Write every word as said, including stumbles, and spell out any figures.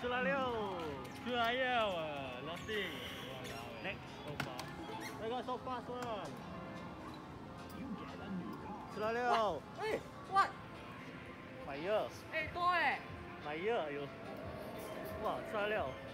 出来了， 出来了啊 ，nothing。 Next so far。 那个 so fast one。出来了。 哎 ，what？ My ear。 哎，多哎。 My ear，哎呦，哇，出来了。